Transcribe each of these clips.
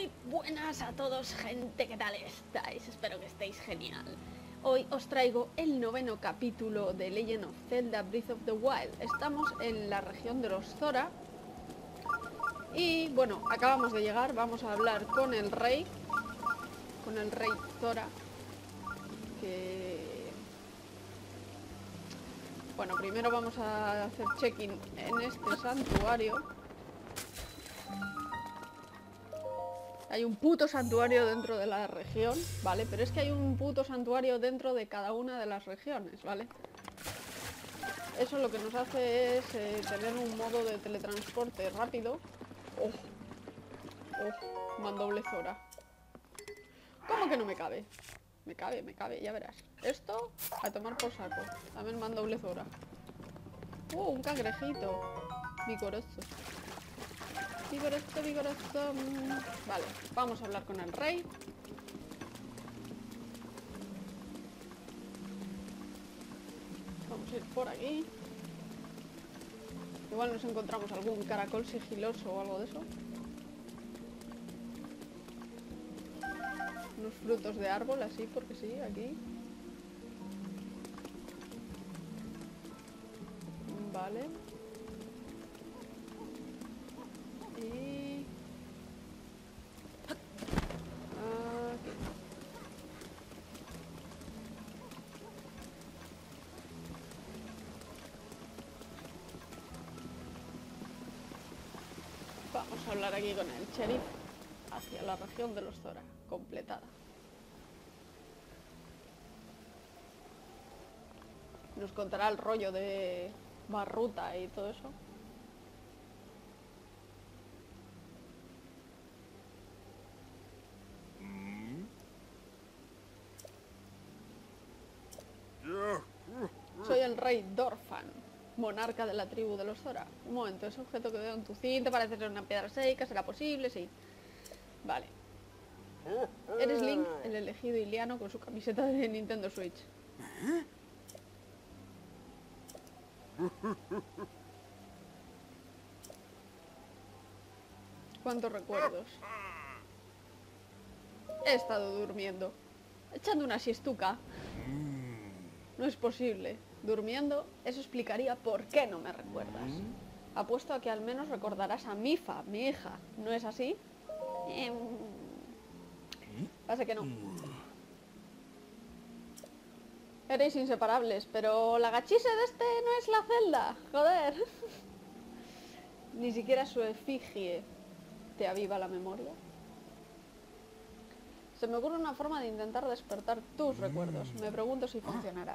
Muy buenas a todos, gente, ¿qué tal estáis? Espero que estéis genial. Hoy os traigo el 9º capítulo de Legend of Zelda Breath of the Wild. Estamos en la región de los Zora. Y bueno, acabamos de llegar, vamos a hablar con el rey Zora. Bueno, primero vamos a hacer check-in en este santuario. Hay un puto santuario dentro de la región, ¿vale? Pero es que hay un puto santuario dentro de cada una de las regiones, ¿vale? Eso lo que nos hace es tener un modo de teletransporte rápido. ¡Oh! ¡Oh! Mandoble Zora. ¿Cómo que no me cabe? Me cabe, ya verás. Esto, a tomar por saco. También mandoble Zora. Un cangrejito. Vigoroso. Vigoroso. Vale, vamos a hablar con el rey. Vamos a ir por aquí. Igual nos encontramos algún caracol sigiloso o algo de eso. Unos frutos de árbol, así, porque sí, aquí. Vale. Y... aquí. Vamos a hablar aquí con el sheriff hacia la región de los Zora, completada. Nos contará el rollo de Barruta y todo eso. Soy el rey Dorfan, monarca de la tribu de los Zora. Un momento, ese objeto que veo en tu cinta parece ser una piedra seca, ¿será posible? Sí. Vale. Eres Link, el elegido iliano con su camiseta de Nintendo Switch. ¿Cuántos recuerdos? He estado durmiendo, echando una siestuca. No es posible. Durmiendo, eso explicaría por qué no me recuerdas. Apuesto a que al menos recordarás a Mifa, mi hija. ¿No es así? Pasa que no. Erais inseparables, pero la gachise de este no es la Zelda. Joder. Ni siquiera su efigie te aviva la memoria. Se me ocurre una forma de intentar despertar tus recuerdos. Me pregunto si funcionará.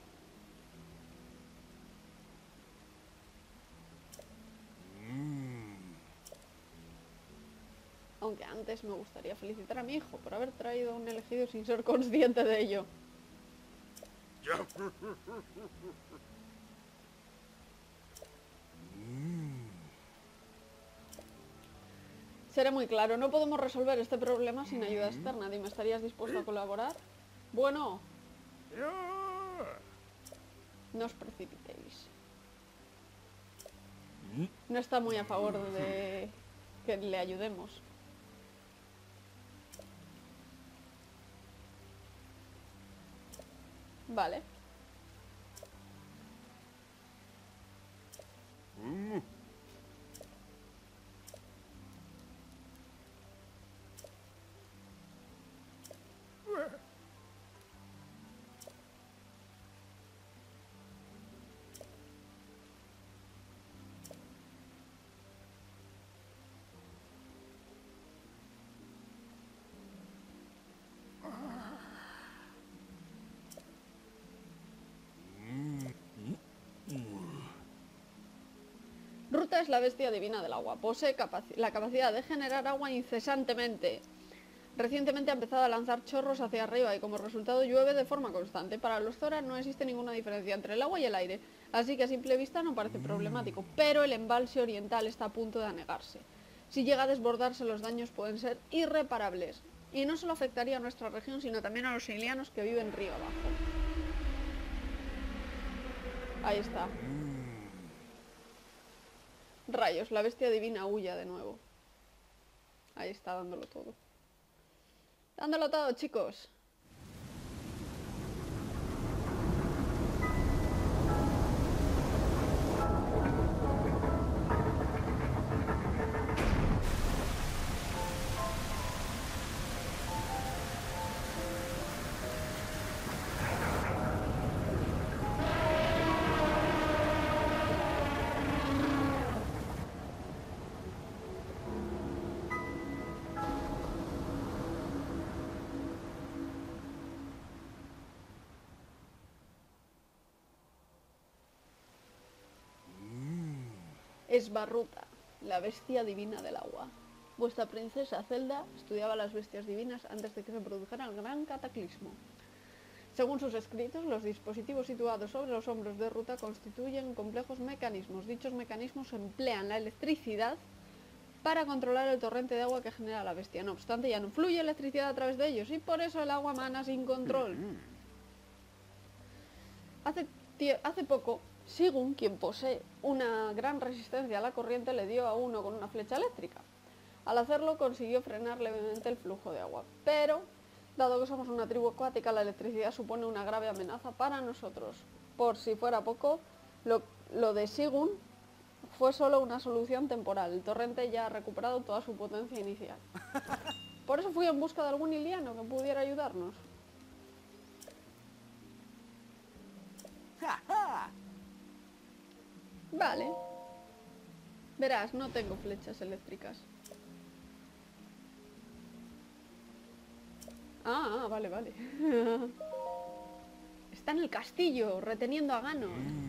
Aunque antes me gustaría felicitar a mi hijo por haber traído a un elegido sin ser consciente de ello. Seré muy claro, no podemos resolver este problema sin ayuda externa. Dime, ¿estarías dispuesto a colaborar? Bueno. No os precipitéis. No está muy a favor de que le ayudemos. Vale. Ruta es la bestia divina del agua. Posee la capacidad de generar agua incesantemente. Recientemente ha empezado a lanzar chorros hacia arriba y como resultado llueve de forma constante. Para los Zora no existe ninguna diferencia entre el agua y el aire, así que a simple vista no parece problemático, pero el embalse oriental está a punto de anegarse. Si llega a desbordarse, los daños pueden ser irreparables. Y no solo afectaría a nuestra región, sino también a los ilianos que viven río abajo. Ahí está. Rayos, la bestia divina huya de nuevo. Ahí está, dándolo todo. Dándolo todo, chicos. Svarruta, la bestia divina del agua. Vuestra princesa Zelda estudiaba las bestias divinas antes de que se produjera el gran cataclismo. Según sus escritos, los dispositivos situados sobre los hombros de Ruta constituyen complejos mecanismos. Dichos mecanismos emplean la electricidad para controlar el torrente de agua que genera la bestia. No obstante, ya no fluye electricidad a través de ellos y por eso el agua mana sin control. Hace poco, Sigun, quien posee una gran resistencia a la corriente, le dio a uno con una flecha eléctrica. Al hacerlo consiguió frenar levemente el flujo de agua, pero dado que somos una tribu acuática, la electricidad supone una grave amenaza para nosotros. Por si fuera poco, lo de Sigun fue solo una solución temporal. El torrente ya ha recuperado toda su potencia inicial. Por eso fui en busca de algún iliano que pudiera ayudarnos. Vale. Verás, no tengo flechas eléctricas. Ah, vale, vale. Está en el castillo, reteniendo a Ganon.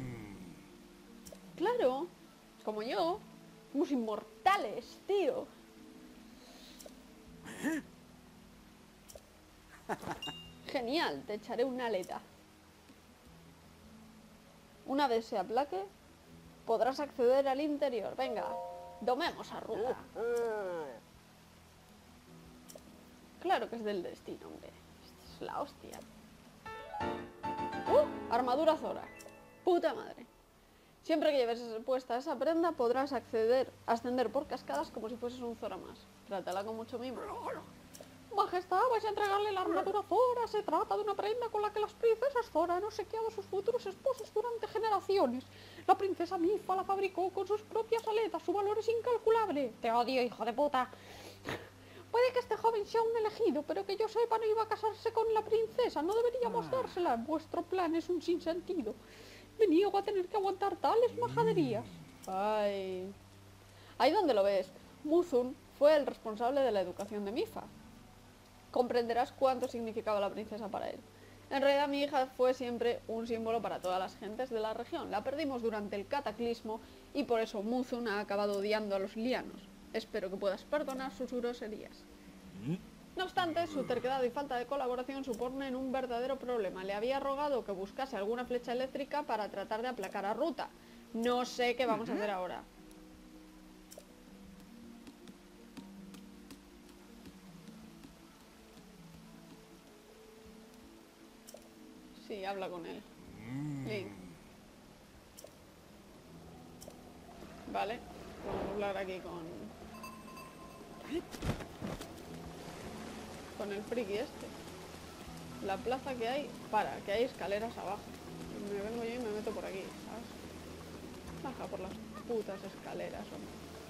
Claro, como yo. Somos inmortales, tío. Genial, te echaré una aleta. Una vez se aplaque, podrás acceder al interior. Venga, domemos a Ruta. Claro que es del destino, hombre. Esto es la hostia. Armadura Zora. Puta madre. Siempre que lleves puesta esa prenda podrás ascender por cascadas como si fueses un Zora más. Trátala con mucho mimo. Majestad, vais a entregarle la armadura Zora. Se trata de una prenda con la que las princesas Zora han obsequiado a sus futuros esposos durante generaciones. La princesa Mifa la fabricó con sus propias aletas. Su valor es incalculable. Te odio, hijo de puta. Puede que este joven sea un elegido, pero que yo sepa no iba a casarse con la princesa. No deberíamos dársela. Vuestro plan es un sinsentido. Me niego a tener que aguantar tales majaderías. Ay. Ahí donde lo ves. Muzun fue el responsable de la educación de Mifa. Comprenderás cuánto significaba la princesa para él. En realidad mi hija fue siempre un símbolo para todas las gentes de la región. La perdimos durante el cataclismo y por eso Muzun ha acabado odiando a los lianos. Espero que puedas perdonar sus groserías. No obstante, su terquedad y falta de colaboración suponen un verdadero problema. Le había rogado que buscase alguna flecha eléctrica para tratar de aplacar a Ruta. No sé qué vamos a hacer ahora. Sí, habla con él. Link. Vale, vamos a hablar aquí con el friki este. La plaza que hay, que hay escaleras abajo. Me vengo yo y me meto por aquí, ¿sabes? Baja por las putas escaleras, hombre.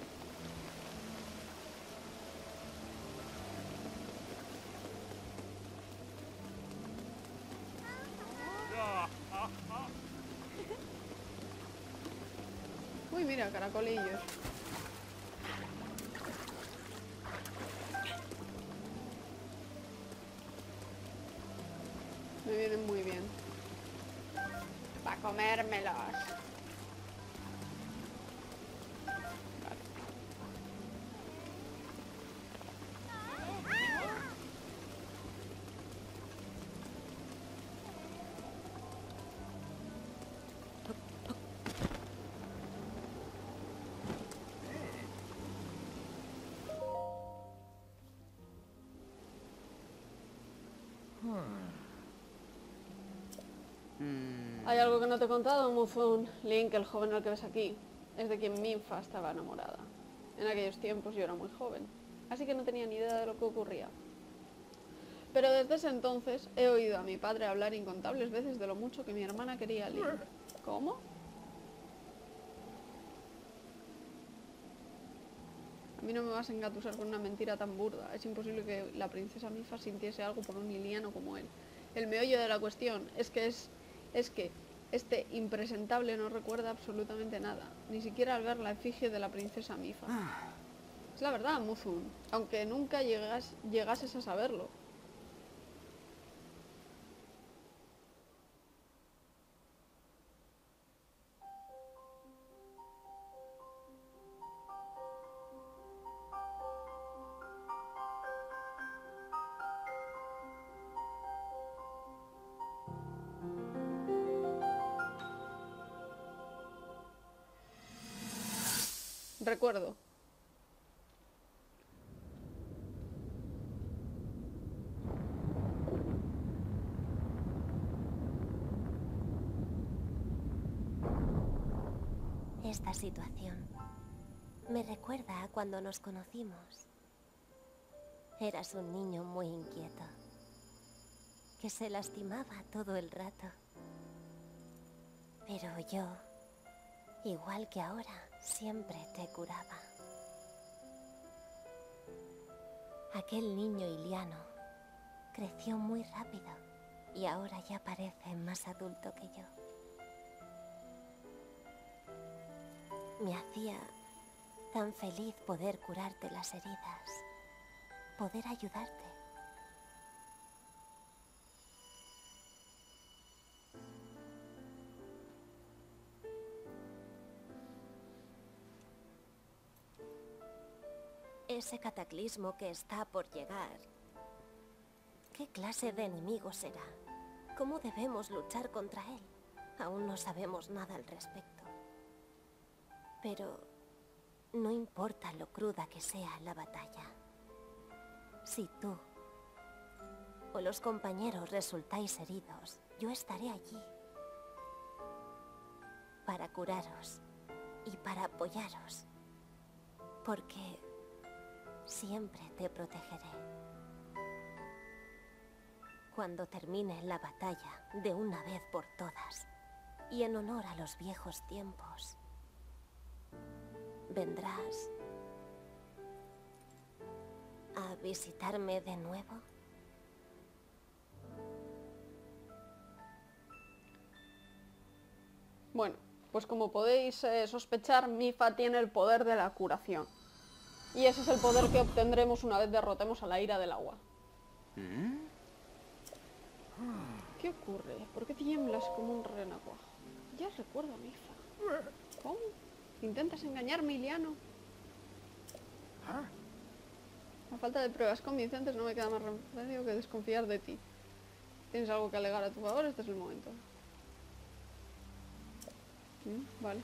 Uy, mira, caracolillos. Me vienen muy bien. Para comérmelos. Vale. Hay algo que no te he contado, Muzun. Link, el joven al que ves aquí, es de quien Minfa estaba enamorada. En aquellos tiempos yo era muy joven. Así que no tenía ni idea de lo que ocurría. Pero desde ese entonces he oído a mi padre hablar incontables veces de lo mucho que mi hermana quería a Link. ¿Cómo? A mí no me vas a engatusar con una mentira tan burda. Es imposible que la princesa Mifa sintiese algo por un liliano como él. El meollo de la cuestión es que este impresentable no recuerda absolutamente nada, ni siquiera al ver la efigie de la princesa Mifa. Es la verdad, Muzun, aunque nunca llegases a saberlo. Recuerdo. Esta situación me recuerda a cuando nos conocimos. Eras un niño muy inquieto, que se lastimaba todo el rato. Pero yo, igual que ahora, siempre te curaba. Aquel niño Iliano creció muy rápido y ahora ya parece más adulto que yo. Me hacía tan feliz poder curarte las heridas, poder ayudarte. Ese cataclismo que está por llegar, ¿qué clase de enemigo será? ¿Cómo debemos luchar contra él? Aún no sabemos nada al respecto. Pero no importa lo cruda que sea la batalla. Si tú o los compañeros resultáis heridos, yo estaré allí para curaros y para apoyaros, porque siempre te protegeré. Cuando termine la batalla de una vez por todas y en honor a los viejos tiempos, ¿vendrás a visitarme de nuevo? Bueno, pues como podéis sospechar, Mifa tiene el poder de la curación. Y ese es el poder que obtendremos una vez derrotemos a la ira del agua. ¿Qué ocurre? ¿Por qué tiemblas como un renacuajo? Ya recuerdo a Mifa. ¿Cómo? ¿Intentas engañarme, Iliano? A falta de pruebas convincentes no me queda más remedio que desconfiar de ti. ¿Tienes algo que alegar a tu favor? Este es el momento. Vale.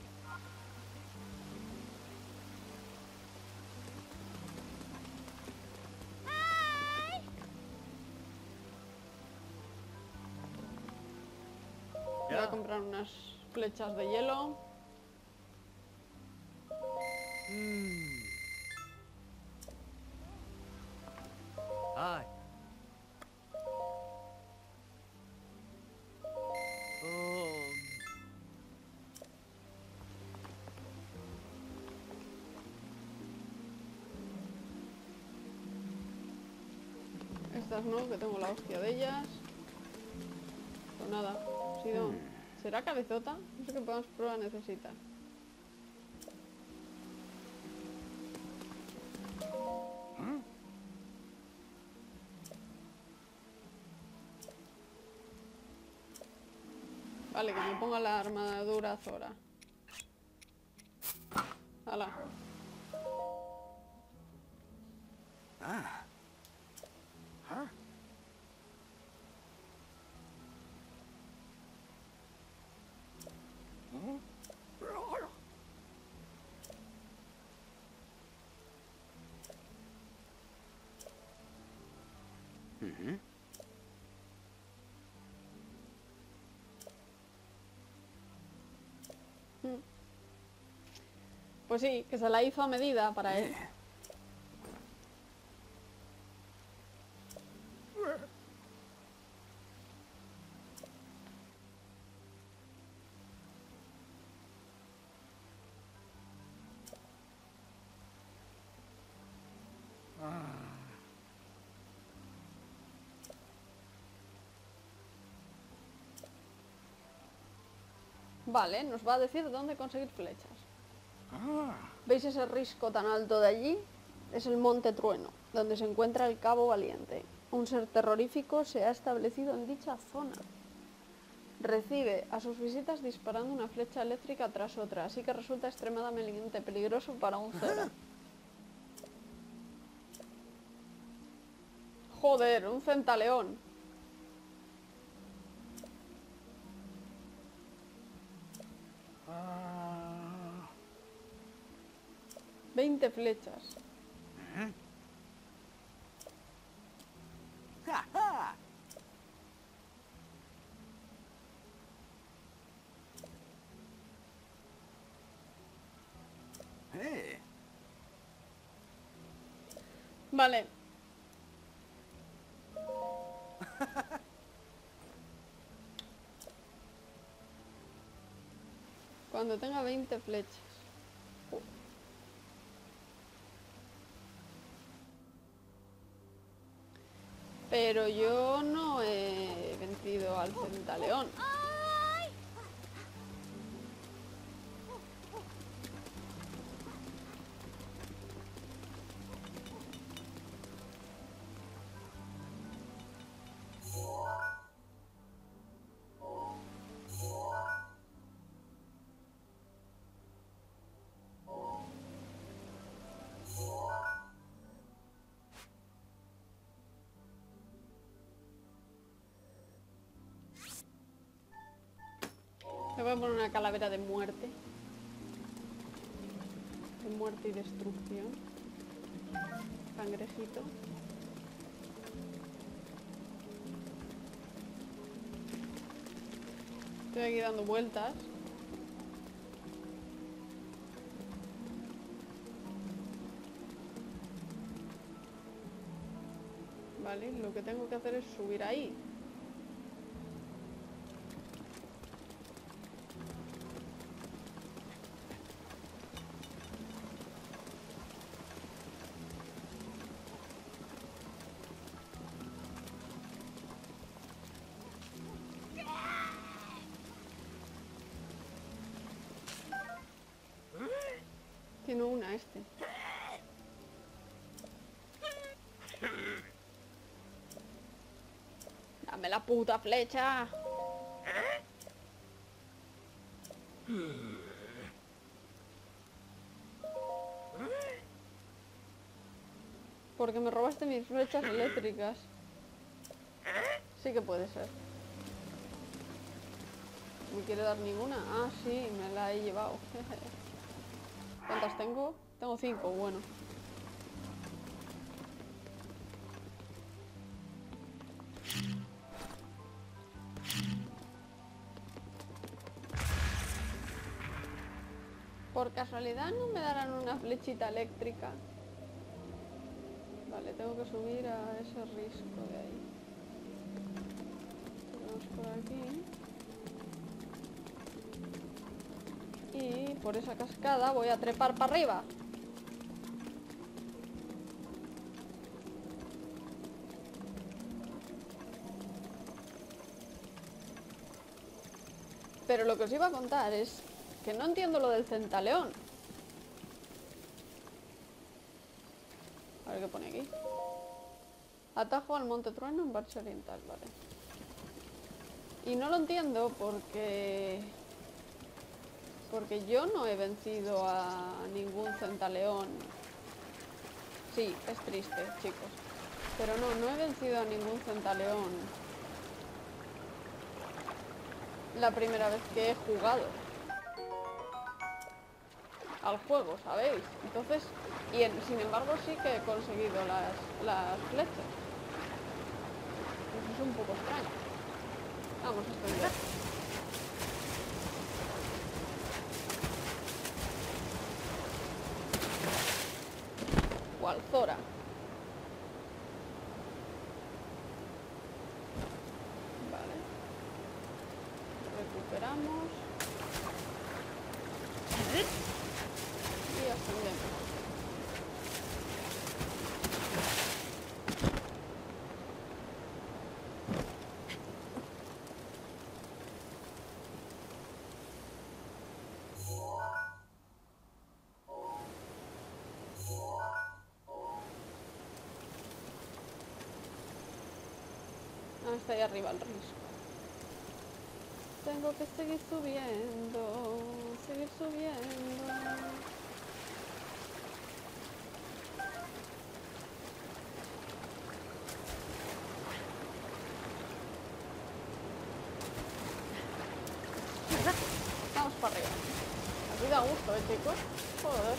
Voy a comprar unas flechas de hielo. Ay. Estas no, que tengo la hostia de ellas. Pues nada, Sidón. ¿Será cabezota? No sé qué prueba necesita. Vale, que me ponga la armadura Zora. Hala. Pues sí, que se la hizo a medida para él. Vale, nos va a decir dónde conseguir flechas. Ah, ¿Veis ese risco tan alto de allí? Es el Monte Trueno, donde se encuentra el Cabo Valiente. Un ser terrorífico se ha establecido en dicha zona. Recibe a sus visitas disparando una flecha eléctrica tras otra, así que resulta extremadamente peligroso para un Zora. Joder, un centaleón. ah, 20 flechas. ja, ja. Vale. Cuando tenga 20 flechas. Pero yo no he vencido al centaleón. Le voy a poner una calavera de muerte. De muerte y destrucción. Cangrejito. Estoy aquí dando vueltas. Vale, lo que tengo que hacer es subir ahí. Tiene una este. Dame la puta flecha. Porque me robaste mis flechas eléctricas. Sí que puede ser. ¿No me quiere dar ninguna? Ah, sí, me la he llevado. ¿Cuántas tengo? Tengo 5, bueno. Por casualidad no me darán una flechita eléctrica. Vale, tengo que subir a ese risco de ahí. Vamos por aquí. Y por esa cascada voy a trepar para arriba. Pero lo que os iba a contar es que no entiendo lo del centaleón. A ver qué pone aquí. Atajo al Monte Trueno en Barcha Oriental, vale. Y no lo entiendo porque yo no he vencido a ningún centaleón. Sí, es triste, chicos. Pero no he vencido a ningún centaleón la primera vez que he jugado al juego, ¿sabéis? Entonces, sin embargo sí que he conseguido las flechas. Eso es un poco extraño. Vamos, estoy bien. ¿Cuál Zora? Vale. Recuperamos. Y ascendemos. Ah, está ahí arriba el risco. Tengo que seguir subiendo, seguir subiendo. Vamos para arriba. Aquí da gusto, chicos. Joder.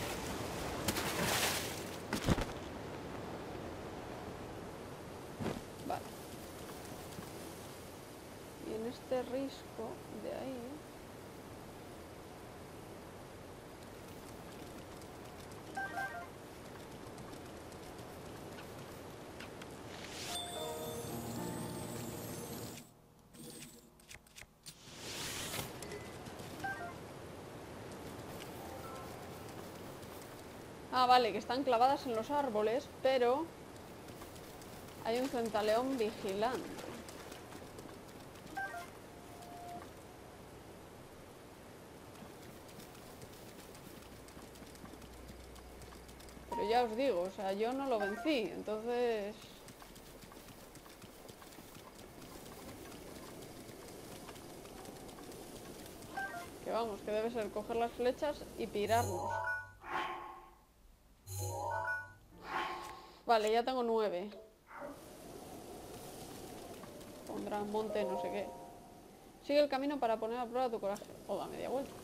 Vale. Y en este risco de ahí... Ah, vale, que están clavadas en los árboles, pero hay un centaleón vigilante. Pero ya os digo, o sea, yo no lo vencí, entonces... Que vamos, que debe ser coger las flechas y pirarnos. Vale, ya tengo 9. Pondrá monte, no sé qué. Sigue el camino para poner a prueba tu coraje. O da media vuelta.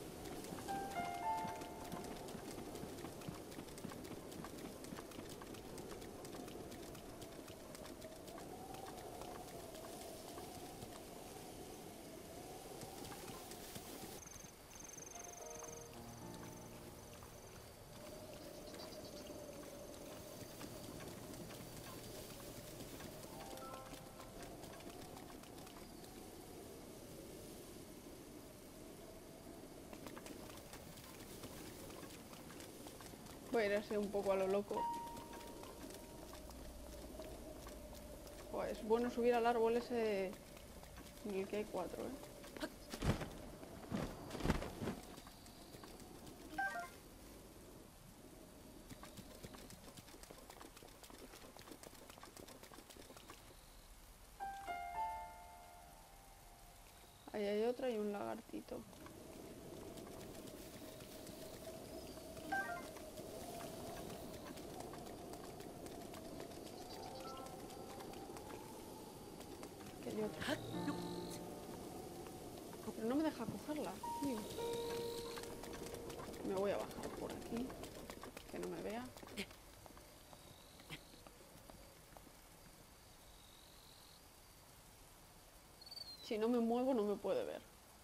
Voy a ir así un poco a lo loco. Joder, es bueno subir al árbol ese en el que hay 4, ¿eh? Ahí hay otra y un lagartito. Que hay otra. Pero no me deja cogerla, tío. Me voy a bajar por aquí. Que no me vea. Si no me muevo no me puede ver.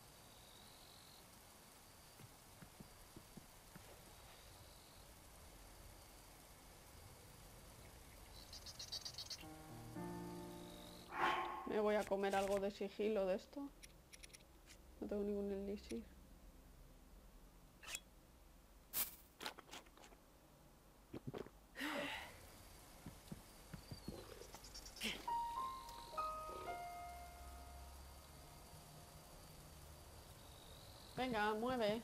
Me voy a comer algo de sigilo de esto. No tengo ningún elixir. Venga, mueve.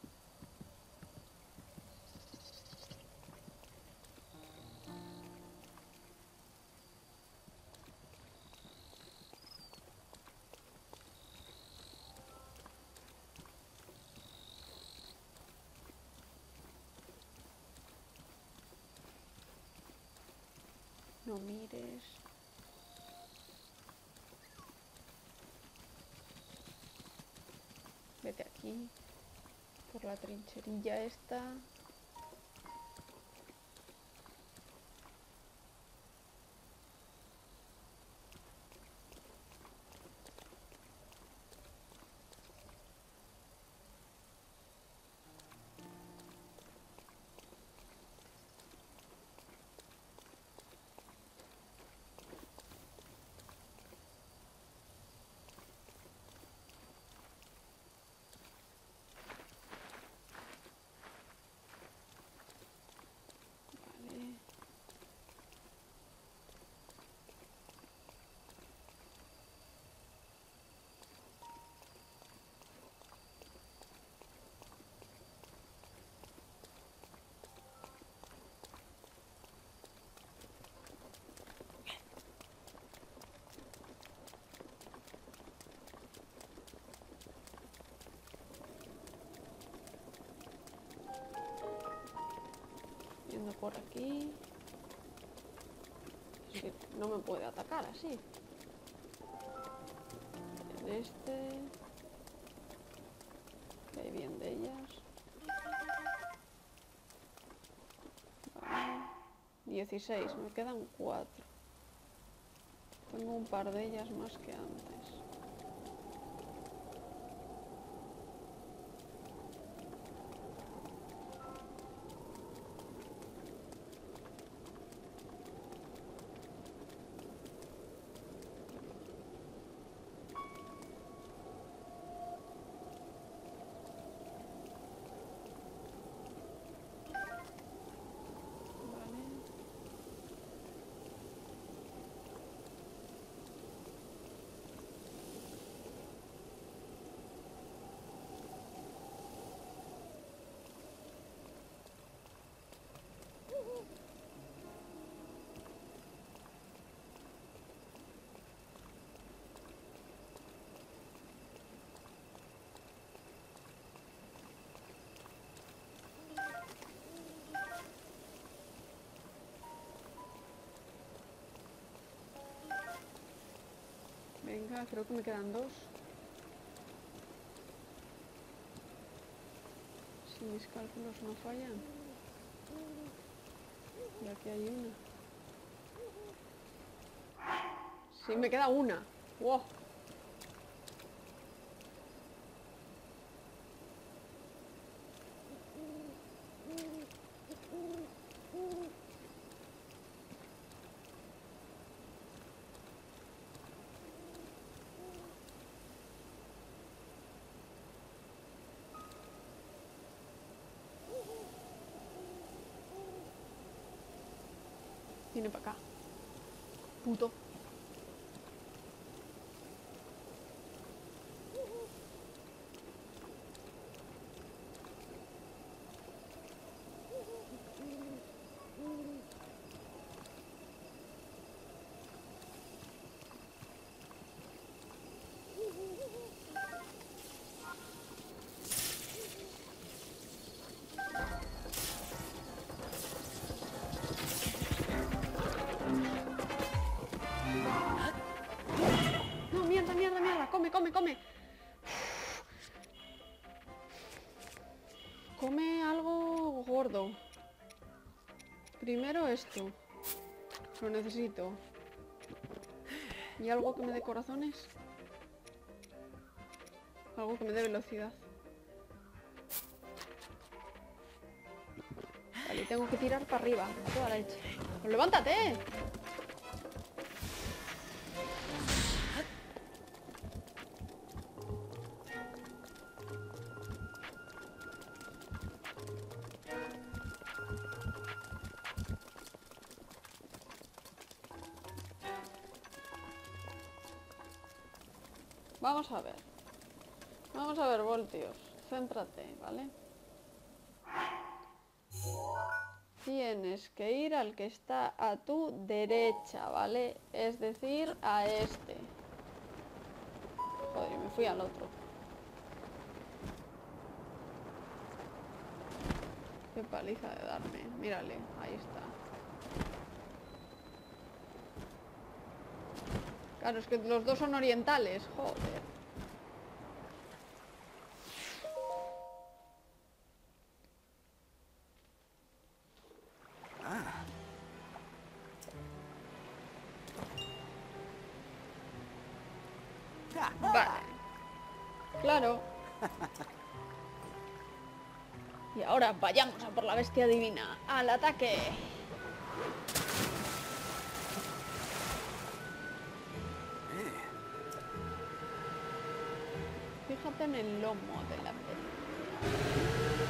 No mires. Vete aquí. Por la trincherilla esta. por aquí. Es que no me puede atacar así. En este. Que hay bien de ellas. Vale. 16, me quedan 4. Tengo un par de ellas más que antes. Venga, creo que me quedan 2. Si mis cálculos no fallan. Y aquí hay una. Sí, me queda una. ¡Wow! Viene para acá. Puto. Come. Come algo gordo. Primero esto. Lo necesito. ¿Y algo que me dé corazones? Algo que me dé velocidad. Vale, tengo que tirar para arriba. Toda la leche. ¡Pues levántate! Vamos a ver, Voltios. Céntrate, ¿vale? Tienes que ir al que está a tu derecha, ¿vale? Es decir, a este. Joder, me fui al otro. Qué paliza de darme. Mírale, ahí está. Claro, es que los dos son orientales, joder. Vale. Claro. Y ahora vayamos a por la bestia divina. ¡Al ataque! Fíjate en el lomo de la bestia.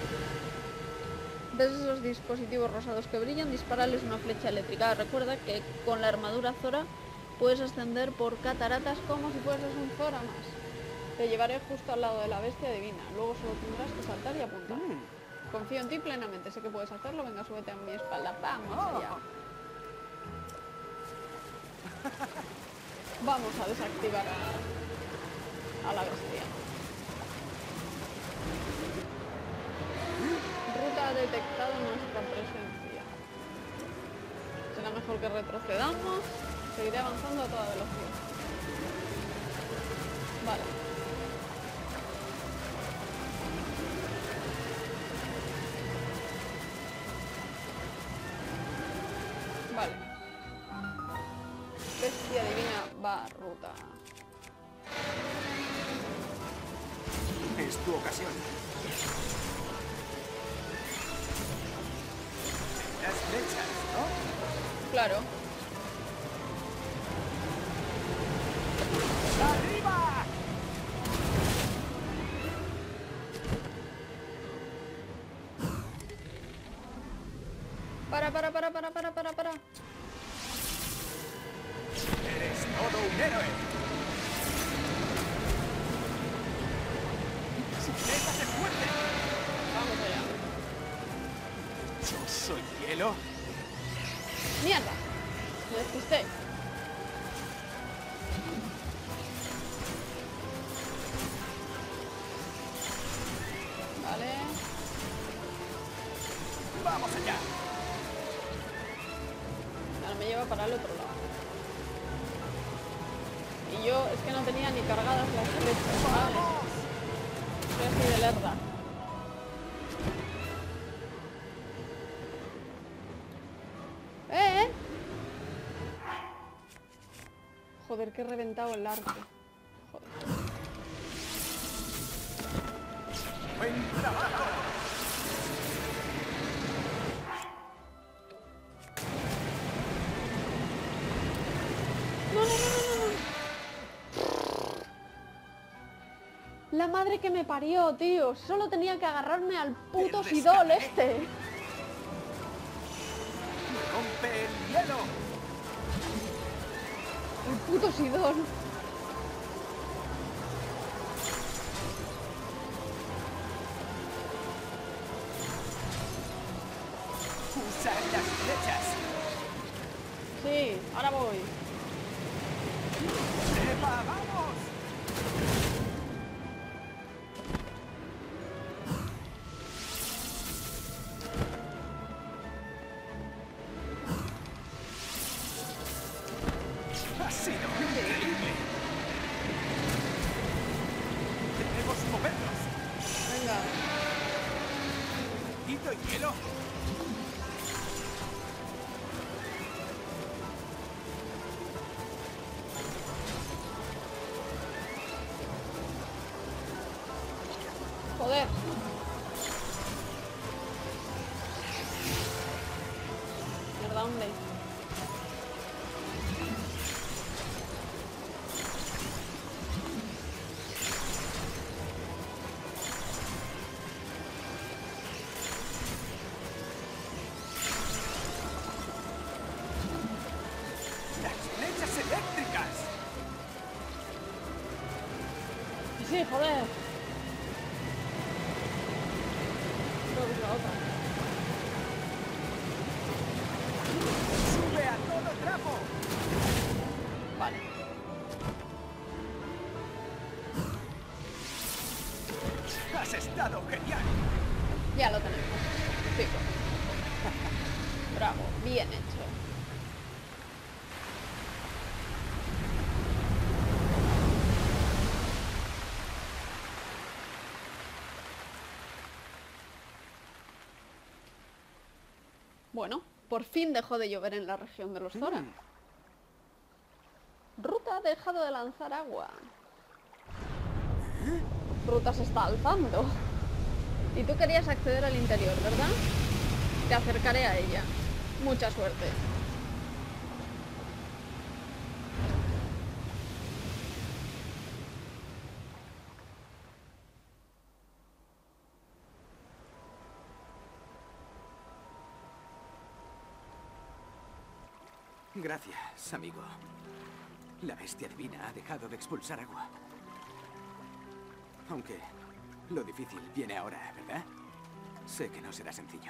¿Ves esos dispositivos rosados que brillan? Dispárales una flecha eléctrica. Recuerda que con la armadura Zora puedes ascender por cataratas como si fueras un Zora más. Te llevaré justo al lado de la bestia divina. Luego solo tendrás que saltar y apuntar. Confío en ti plenamente. Sé que puedes hacerlo. Venga, súbete a mi espalda. Vamos allá. Vamos a desactivar a la bestia. Ruta ha detectado nuestra presencia. mejor que retrocedamos. Seguiré avanzando a toda velocidad. Vale. Vale. Bestia divina va ruta. Es tu ocasión. Las flechas, ¿no? Claro. ¡Arriba! Para. Eres todo un héroe. ¡Déjate fuerte! Vamos allá. Yo soy hielo. ¡Mierda! Me despisté. Vale. ¡Vamos allá! Ahora me lleva para el otro lado. Y yo es que no tenía ni cargadas las flechas. Vale. Soy así de lerda. Joder, que he reventado el arco. Joder. ¡Buen trabajo! No. La madre que me parió, tío. Solo tenía que agarrarme al puto Te Sidol rescataré. este. ¡Rompe el hielo! El puto Sidol. ¡Usa las flechas! Sí, ahora voy. ¡Trepa, vamos! ¡Ha sido increíble! ¡Debemos movernos! Venga. ¡Quito el hielo! Joder. Mierda, hombre. ¡Las flechas eléctricas! Sí, joder. Creo que es la otra. ¡Sube a todo trapo! Vale. ¡Has estado genial! Ya lo tenemos. Chicos. Bravo, bien hecho. Bueno, por fin dejó de llover en la región de los Zora. Ruta ha dejado de lanzar agua. Ruta se está alzando. Y tú querías acceder al interior, ¿verdad? Te acercaré a ella. Mucha suerte. Gracias, amigo. La bestia divina ha dejado de expulsar agua. Aunque lo difícil viene ahora, ¿verdad? Sé que no será sencillo.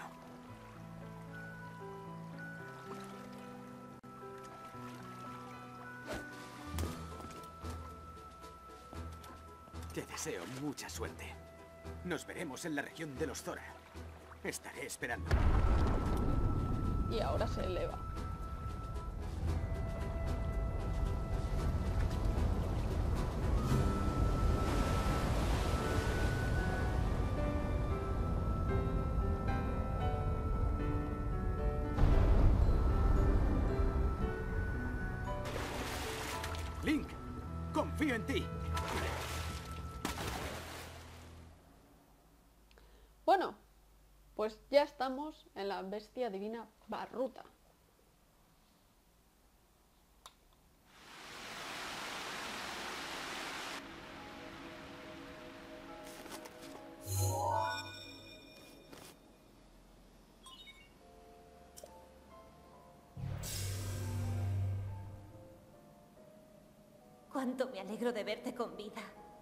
Te deseo mucha suerte. Nos veremos en la región de los Zora. Estaré esperando. Y ahora se eleva. Link, confío en ti. Bueno, pues ya estamos en la bestia divina Barruta. Cuánto me alegro de verte con vida.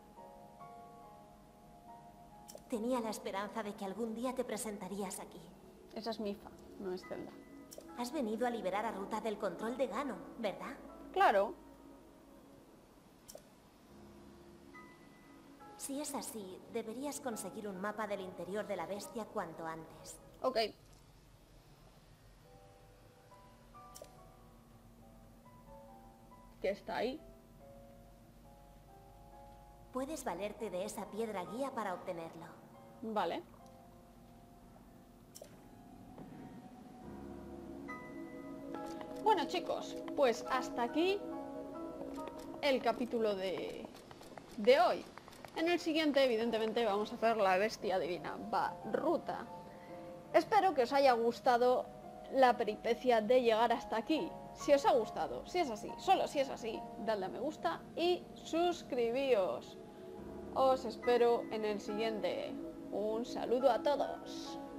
Tenía la esperanza de que algún día te presentarías aquí. Esa es Mipha, no es Zelda. Has venido a liberar a Ruta del control de Ganon, ¿verdad? Claro. Si es así, deberías conseguir un mapa del interior de la bestia cuanto antes. Ok. Que está ahí. Puedes valerte de esa piedra guía para obtenerlo. Vale. Bueno, chicos, pues hasta aquí el capítulo de hoy. En el siguiente, evidentemente, vamos a hacer la bestia divina Barruta. Espero que os haya gustado la peripecia de llegar hasta aquí. Si os ha gustado, si es así, solo si es así, dadle a me gusta y suscribíos. Os espero en el siguiente. Un saludo a todos.